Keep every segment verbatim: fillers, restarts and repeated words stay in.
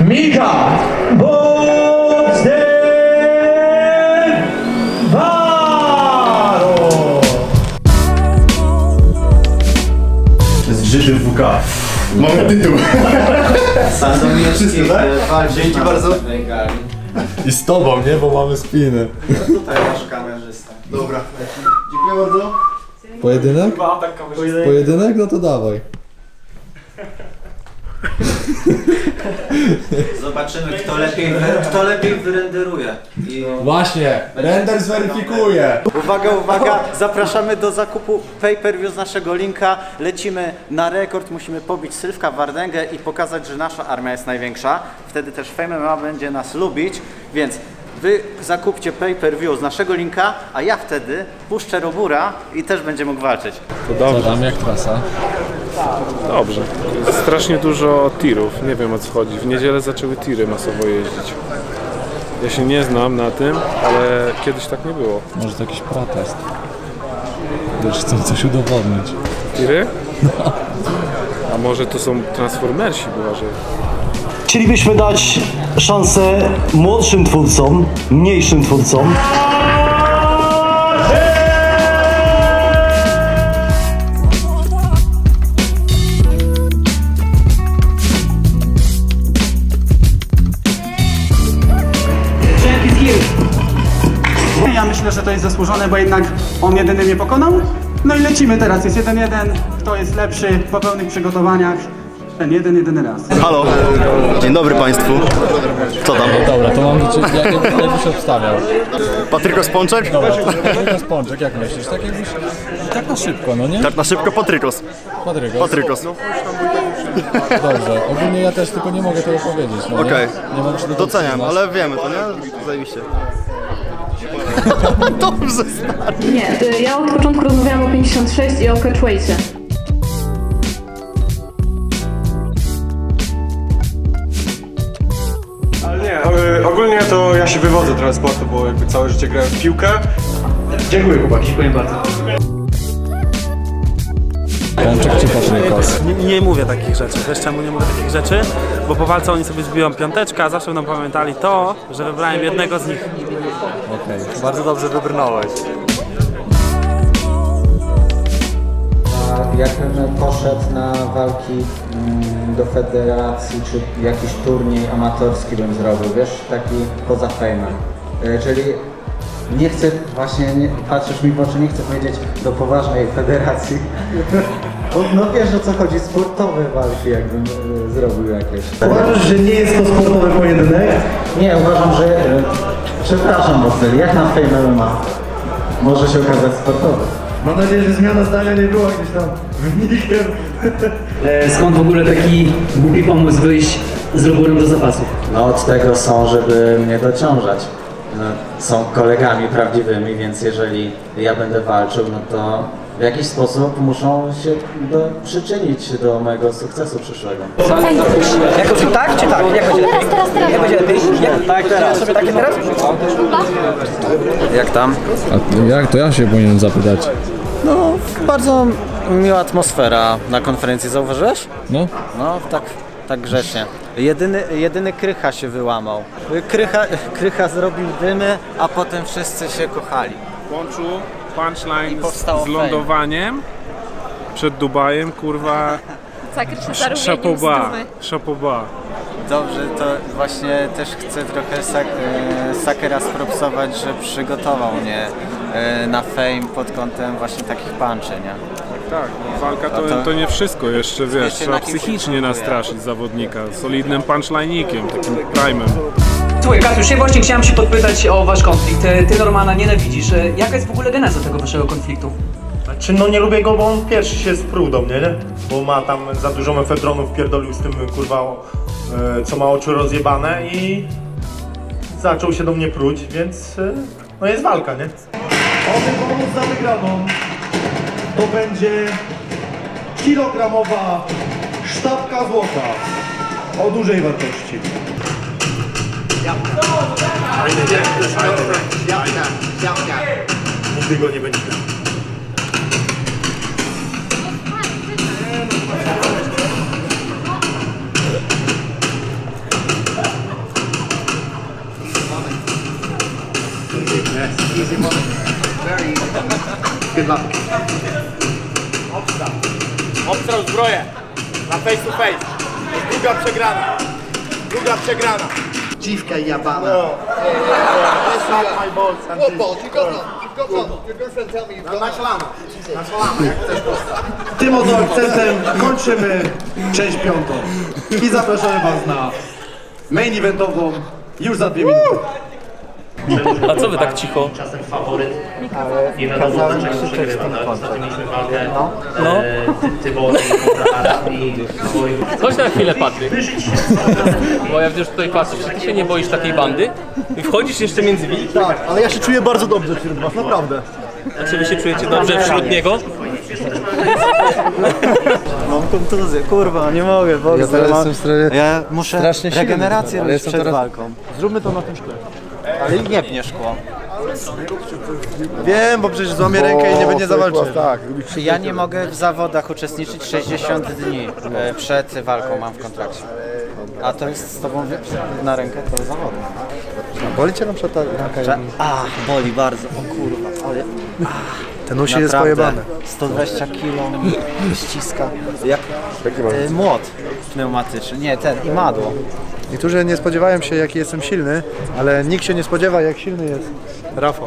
Mika Bozdewaro zgrzyty w W K. Mamy tytuł. Sandomierski, dzięki bardzo. I z tobą, nie? Bo mamy spiny. Tutaj masz kamerzysta. Dobra, dziękuję bardzo. Pojedynek? Pojedynek? Pojedynek? No to dawaj. Zobaczymy, kto lepiej, kto lepiej wyrenderuje. I... Właśnie, render zweryfikuje. Uwaga, uwaga, zapraszamy do zakupu pay-per-view z naszego linka. Lecimy na rekord, musimy pobić Sylwka Wardęgę i pokazać, że nasza armia jest największa. Wtedy też Fame M M A będzie nas lubić, więc wy zakupcie pay-per-view z naszego linka, a ja wtedy puszczę Robura i też będzie mógł walczyć. To dobrze. Co tam, jak trasa? Dobrze. Jest strasznie dużo tirów, nie wiem o co chodzi. W niedzielę zaczęły tiry masowo jeździć. Ja się nie znam na tym, ale kiedyś tak nie było. Może to jakiś protest. Już chcą coś udowodnić. Tiry? A może to są transformersi, była, że... Chcielibyśmy dać szansę młodszym twórcom, mniejszym twórcom. Ja myślę, że to jest zasłużone, bo jednak on jedyny mnie pokonał. No i lecimy teraz, jest jeden jeden, kto jest lepszy po pełnych przygotowaniach. Ten jeden, jedyny raz. Halo, dzień dobry Państwu. Co tam? Dobra, to mam do ciebie, jak, jak, jakbyś obstawiał. Patrykos Pączek? Dobra, Patrykos Pączek, jak myślisz? Tak jakbyś, tak na szybko, no nie? Tak na szybko Patrykos. Patrykos. Patrykos. Dobrze, ogólnie ja też tylko nie mogę tego powiedzieć, no Okej, okay. Nie mogę się do tego doceniam, przyznać. ale wiemy to, nie? Zajebiście. Dobrze, stary. Nie, ja od początku rozmawiałam o pięćdziesiąt sześć i o catchweightie. Ale nie, ogólnie to ja się wywodzę trochę z sportu, bo jakby całe życie grałem w piłkę. Dziękuję chłopaki, dziękuję bardzo. Pączek czy Patrykos? Nie, nie mówię takich rzeczy. Wiesz czemu nie mówię takich rzeczy? Bo po walce oni sobie zbiją piąteczkę, a zawsze będą pamiętali to, że wybrałem jednego z nich. Okej. Okay. Bardzo dobrze wybrnąłeś. Jakbym poszedł na walki do federacji, czy jakiś turniej amatorski bym zrobił, wiesz, taki poza fejmem. Czyli nie chcę, właśnie nie, patrzysz mi w oczy, nie chcę powiedzieć do poważnej federacji. No wiesz o co chodzi, sportowe walki jakbym e, zrobił jakieś. Uważasz, że nie jest to sportowy pojedynek? Nie, uważam, że, e, przepraszam mocno, jak na Fame M M A może się okazać sportowy. Mam nadzieję, że zmiana zdania nie była gdzieś tam wynikiem. Skąd w ogóle taki głupi pomysł wyjść z Roburem do zapasów? No od tego są, żeby mnie dociążać. No, są kolegami prawdziwymi, więc jeżeli ja będę walczył, no to w jakiś sposób muszą się do, przyczynić do mojego sukcesu przyszłego. Jak to tak czy tak? Jak będzie lepiej? Teraz, teraz, Jak będzie lepiej? Jak, tak, teraz. Sobie takie teraz? Jak tam? A jak to ja się powinienem zapytać? No, bardzo miła atmosfera na konferencji, zauważyłeś? No. No, tak, tak grzecznie. Jedyny, jedyny Krycha się wyłamał. Krycha, Krycha zrobił dymy, a potem wszyscy się kochali. Łączył punchline powstało z lądowaniem przed Dubajem, kurwa. Szapoba, szapoba. Dobrze, to właśnie też chcę trochę sak, e, Sakera spropsować, że przygotował mnie e, na Fame pod kątem właśnie takich punczy, nie? Tak, no, walka to, to, to nie wszystko, jeszcze wiesz, trzeba psychicznie nastraszyć zawodnika solidnym punchline'ikiem, takim prime'em. Słuchaj, Kasiusz, ja właśnie chciałem się podpytać o wasz konflikt. Ty Normana nienawidzisz. Jaka jest w ogóle geneza tego waszego konfliktu? Czy no nie lubię go, bo on pierwszy się spruł do mnie, nie? Bo ma tam za dużo mefedronu wpierdolił z tym, kurwa, e, co ma oczy rozjebane i zaczął się do mnie pruć, więc e, no jest walka, nie? Oby pomóc za wygraną. To będzie kilogramowa sztabka złota o dużej wartości. Nigdy go nie będzie. easy one. Very easy. Good luck. Obstrzał. Obstrzał zbroję. Na face to face. Druga przegrana. Druga przegrana. Dziwka jabana. No. That's not my balls. What balls? You got none. You've got none. Your girlfriend tell me you've got Na szlamę. Na szlamę. Jak chcesz postać. Tym oto akcentem kończymy część piątą. I zapraszamy Was na main eventową już za dwie minuty. A co wy tak cicho? Czasem faworyt. Nie wiadomo, dlaczego przegrywa. Mieliśmy walkę No. No. Tybowi kontra Adam i Chodź na chwilę, Patryk. Bo ja już tutaj patrzę, czy ty się nie boisz takiej bandy? I wchodzisz jeszcze między nimi? Tak, ale ja się czuję bardzo dobrze wśród was, naprawdę. A czy wy się czujecie dobrze wśród niego? Mam kontuzję, kurwa, nie mogę, bo Ja teraz jestem strasznie, ja muszę strasznie silny, regenerację ale robić jestem przed teraz- walką. Zróbmy to na tym szkle. Ale nie pnie szkło. Wiem, bo przecież złamię rękę i nie będzie zawalczył. Tak. Ja nie mogę w zawodach uczestniczyć sześćdziesiąt dni e, przed walką, mam w kontrakcie. A to jest z tobą na rękę, to jest zawody. Boli cię na przykład ta ręka? Że, a, boli bardzo, o kurwa, ale... Ten usi jest naprawdę, pojebany. sto dwadzieścia kilo ściska, jak e, młot pneumatyczny, nie ten, i madło. Niektórzy nie spodziewają się, jaki jestem silny, ale nikt się nie spodziewa, jak silny jest Rafał.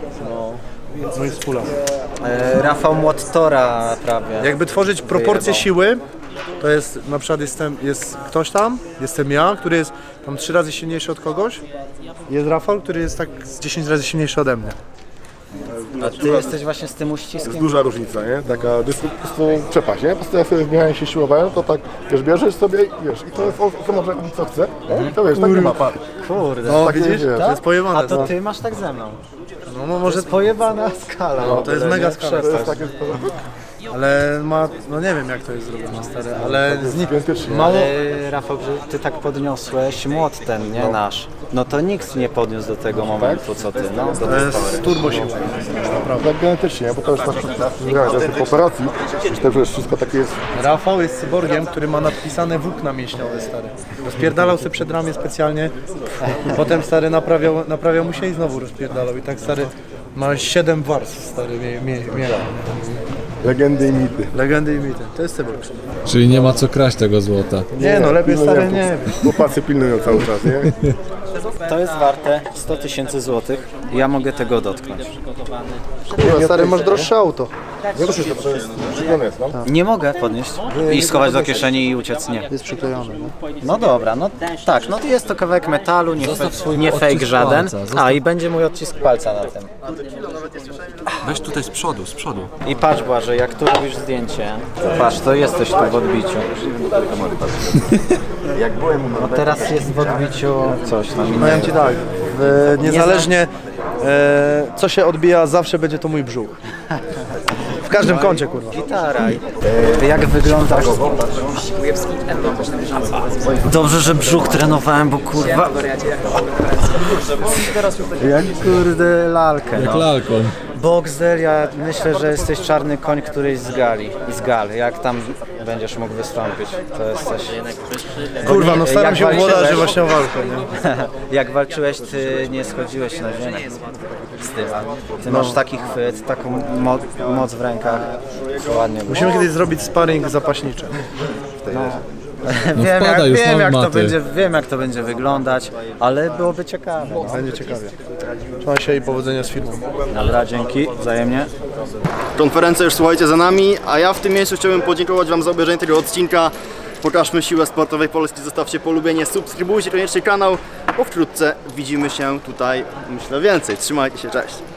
Mój współlas. E, Rafał Młot Tora prawie. Jakby tworzyć proporcje Wyjebał. siły, to jest na przykład jestem, jest ktoś tam, jestem ja, który jest tam trzy razy silniejszy od kogoś. Jest Rafał, który jest tak z dziesięć razy silniejszy ode mnie. A ty jesteś właśnie z tym uściskiem? Jest duża różnica, nie? Taka dys- po prostu przepaść, nie? Po prostu jak sobie w miarę się siłowałem, to tak, wiesz, bierzesz sobie i wiesz, i to jest, to może robić co chce, nie? I to wiesz, tak nie ma par. Kurde. No Takie, widzisz, wiesz, to jest pojebane. A to no. ty masz tak ze mną. No, no To może jest pojebana skala. no, to jest mega skala, To jest stary. takie, Ale ma, no nie wiem jak to jest zrobione, stary, ale z nich mało... Ale Rafał, że ty tak podniosłeś młot ten, nie nasz. No to nikt nie podniósł do tego momentu, co ty, no. Do To tej jest pory. turbo siła. tak genetycznie, bo to jest tak, to jest po operacji, że to już wszystko takie jest. Rafał jest cyborgiem, który ma nadpisane włókna mięśniowe, stary. Rozpierdalał sobie przed ramię specjalnie, potem stary naprawiał, naprawiał mu się i znowu rozpierdalał. I tak stary ma siedem warstw, stary, mie, mie, mie. Legendy i mity. Legendy i mity. To jest cyborg. Czyli nie ma co kraść tego złota. Nie no, lepiej stary nie wiem. Chłopacy pilnują cały czas, nie? To jest warte sto tysięcy złotych. Ja mogę tego dotknąć. Kurwa, stary, masz droższe auto. Nie ruszysz to, to jest przyklejone jest, no? Nie mogę podnieść i schować do kieszeni i uciec, nie. Jest przyklejony, no. No dobra, no tak, no to jest to kawałek metalu, nie, Zostaw fe, swój nie odcisk fake żaden. palca, zostaw- A i będzie mój odcisk palca na tym. Weź tutaj z przodu, z przodu. I patrz Błażej, jak tu robisz zdjęcie, to patrz, to jesteś tu w odbiciu. Jak byłem u No teraz jest w odbiciu coś tam Powiem innego. ci tak, w, niezależnie e, co się odbija, zawsze będzie to mój brzuch. W każdym kącie, kurwa. Gitara. E, jak wygląda... Dobrze, że brzuch trenowałem, bo kurwa... Jak kurde lalkę, Jak no. lalką. Boxer, ja myślę, że jesteś czarny koń któryś z gali. I z gal, jak tam będziesz mógł wystąpić, to jesteś... Kurwa, no staram Jak się walczyłeś- włodarzyć właśnie o walkę, nie? Jak walczyłeś, ty nie schodziłeś na ziemię z tym. Ty No. masz taki chwyt, taką mo moc w rękach. Ładnie było. Musimy kiedyś zrobić sparring zapaśniczy. No. No wiem, jak, wpadaj już wiem, na jak to maty. będzie, wiem jak to będzie wyglądać, ale byłoby ciekawe. No. Będzie ciekawie. Trzymaj się i powodzenia z filmem. Dobra, dzięki, wzajemnie. Konferencja już słuchajcie za nami, a ja w tym miejscu chciałbym podziękować wam za obejrzenie tego odcinka. Pokażmy siłę sportowej Polski, zostawcie polubienie, subskrybujcie koniecznie kanał, bo wkrótce widzimy się tutaj, myślę, więcej. Trzymajcie się, cześć!